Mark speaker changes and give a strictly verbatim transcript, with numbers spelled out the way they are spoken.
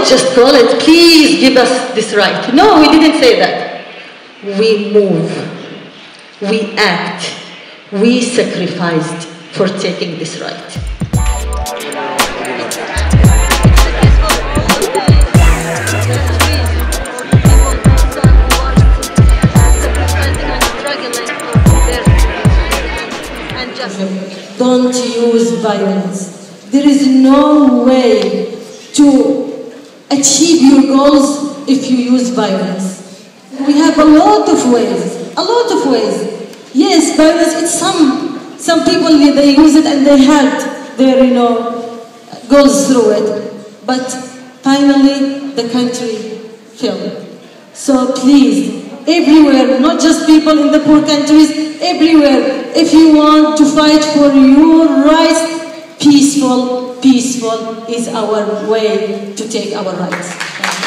Speaker 1: just call it, please give us this right. No, we didn't say that. We move, we act, we sacrificed for taking this right.
Speaker 2: Don't use violence. There is no way to achieve your goals if you use violence. We have a lot of ways, a lot of ways. Yes, violence, it's some, some people, they use it and they had their, you know, goals through it. But finally, the country fell. So please, everywhere, not just people in the poor countries, everywhere, if you want to fight for your rights, peaceful, peaceful is our way to take our rights.